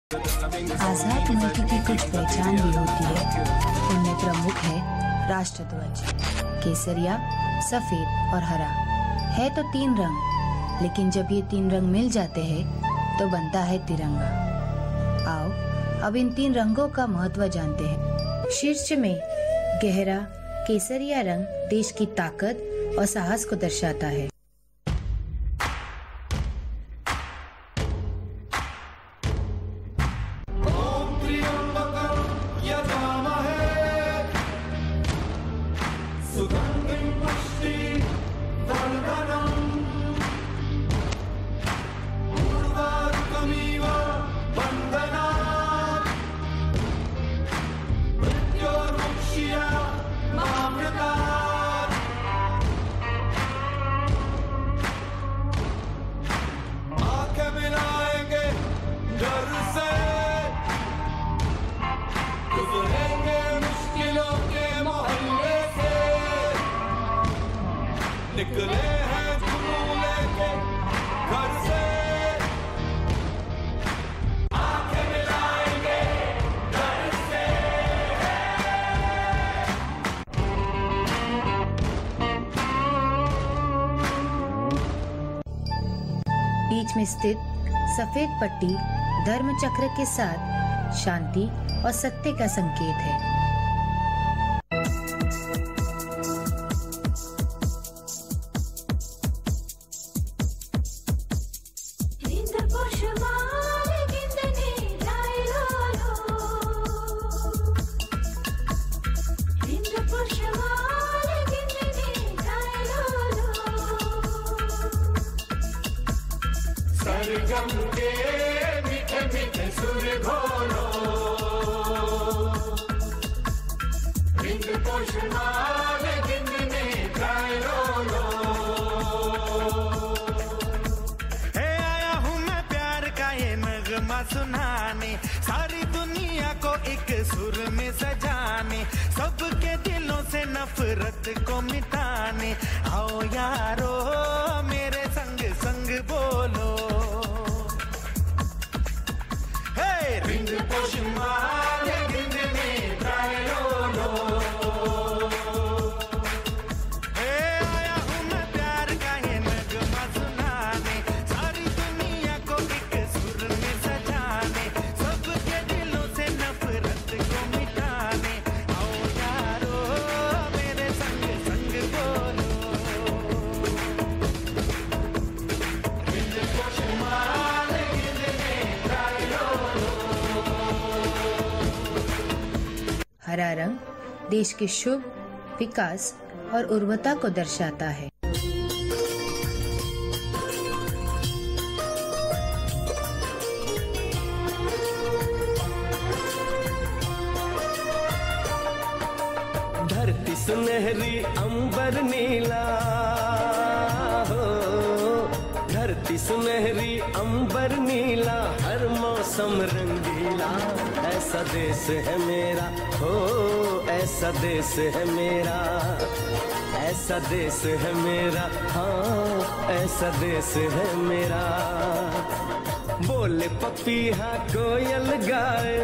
आजाद मुल्क की कुछ पहचान भी होती है। उनमें प्रमुख है राष्ट्रध्वज, केसरिया, सफेद और हरा। है तो 3 रंग, लेकिन जब ये 3 रंग मिल जाते हैं तो बनता है तिरंगा। आओ अब इन 3 रंगों का महत्व जानते हैं। शीर्ष में गहरा केसरिया रंग देश की ताकत और साहस को दर्शाता है। निकले हैं झूले के घर से, आंखें मिलाएंगे घर से। बीच में स्थित सफेद पट्टी धर्म चक्र के साथ शांति और सत्य का संकेत है। सरगम के मीठे मीठे सुर घोलो, हिंद पोषमाल गिंद में गाए लो। हे आया हूँ मैं प्यार का ये नगमा सुनाने, सारी दुनिया को एक सुर में सजाने, सबके दिलों से नफरत को मिटाने। आओ यारो मेरे संग संग बोलो, हिंद पोषमाल गिंद में गाए लो। हे आया हूँ मैं प्यार का ये नगमा सुनाने, सारी दुनिया को एक सुर में सजाने, सबके दिलों से नफरत को मिटाने। आओ यारो मेरे संग संग बोलो, हिंद पोषमाल गिंद में गाए लो। हरा रंग देश के शुभ विकास और उर्वरता को दर्शाता है। धरती सुनहरी अंबर नीला हो, धरती सुनहरी अंबर नीला, हर मौसम रंगीला। ऐसा देश है मेरा हो, ऐसा देश है मेरा, ऐसा देश है मेरा, हाँ ऐसा देश है मेरा। बोले पपीहा कोयल गाए,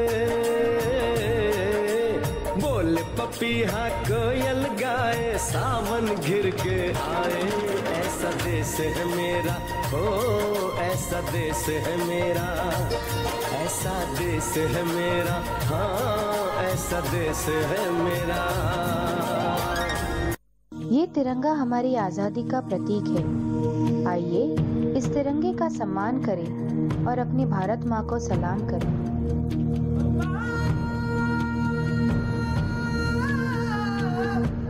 बोले पपीहा कोयल गाए, सावन घिर के आए। ऐसा देश है मेरा हो, ऐसा देश है मेरा, ऐसा देश है मेरा, हाँ ऐसा देश है मेरा। ये तिरंगा हमारी आजादी का प्रतीक है। आइए इस तिरंगे का सम्मान करें और अपनी भारत माँ को सलाम करें।